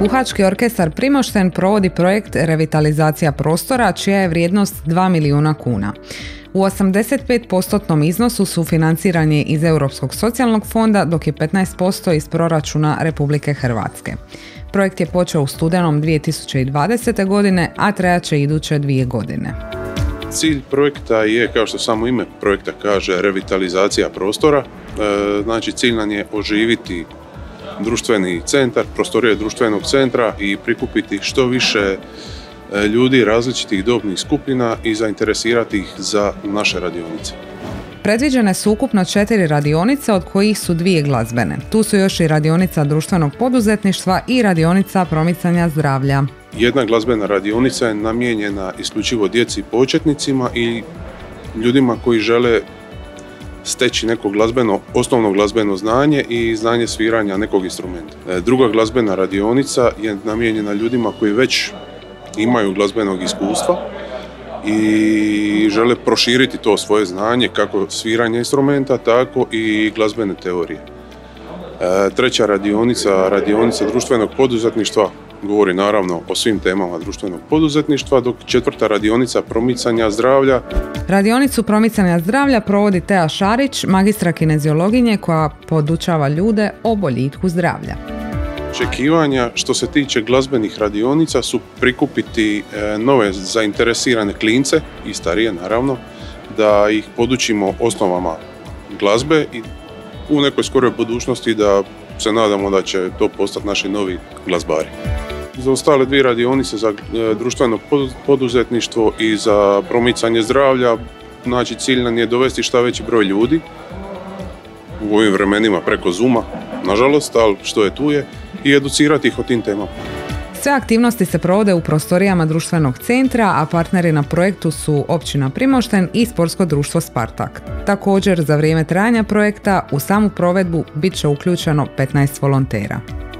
Puhački orkestar Primošten provodi projekt Revitalizacija prostora, čija je vrijednost 2 milijuna kuna. U 85% iznosu sufinanciran je iz Europskog socijalnog fonda, dok je 15% iz proračuna Republike Hrvatske. Projekt je počeo u studenom 2020. godine, a trajaće iduće 2 godine. Cilj projekta je, kao što samo ime projekta kaže, revitalizacija prostora. Znači, cilj nam je oživiti društveni centar, prostorije društvenog centra i prikupiti što više ljudi različitih dobnih skupina i zainteresirati ih za naše radionice. Predviđene su ukupno 4 radionice, od kojih su 2 glazbene. Tu su još i radionica društvenog poduzetništva i radionica promicanja zdravlja. Jedna glazbena radionica je namijenjena isključivo djeci početnicima i ljudima koji žele steći neko osnovno glazbeno znanje i znanje sviranja nekog instrumenta. Druga glazbena radionica je namijenjena ljudima koji već imaju glazbenog iskustva i žele proširiti to svoje znanje, kako sviranje instrumenta, tako i glazbene teorije. Treća radionica društvenog poduzetništva, govori naravno o svim temama društvenog poduzetništva, dok 4. radionica promicanja zdravlja. Radionicu promicanja zdravlja provodi Tea Šarić, magistra kineziologinje koja podučava ljude o boljitku zdravlja. Očekivanja što se tiče glazbenih radionica su prikupiti nove zainteresirane klince i starije naravno, da ih podučimo osnovama glazbe i u nekoj skoroj budućnosti da se nadamo da će to postati naši novi glazbari. Za ostale 2 radionice za društveno poduzetništvo i za promicanje zdravlja, znači cilj nam je dovesti šta veći broj ljudi u ovim vremenima preko Zooma, nažalost, ali što je tu je, i educirati ih o tim temama. Sve aktivnosti se provode u prostorijama društvenog centra, a partneri na projektu su Općina Primošten i Sportsko društvo Spartak. Također, za vrijeme trajanja projekta u samu provedbu bit će uključeno 15 volontera.